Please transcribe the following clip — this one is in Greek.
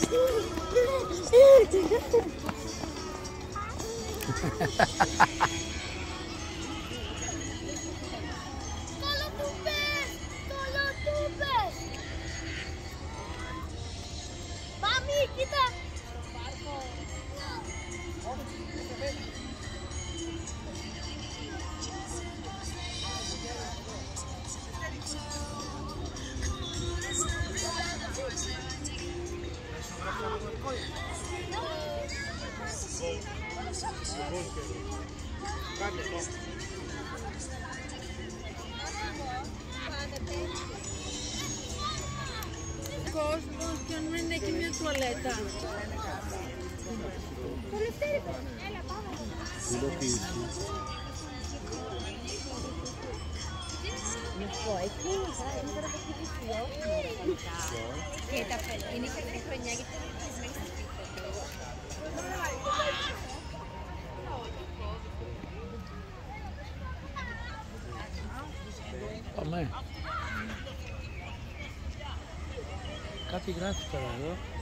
Mami, kita. Κόσμος και αν δεν είναι και μια τουαλέτα. Έλα, πάμε. Εκεί είναι τώρα το χτυπησιό. Και τα είναι καλή χρονιά γιατί είναι χτυπισμένη στα σπίτια. Πάμε. Κάτι γράφει τώρα εδώ.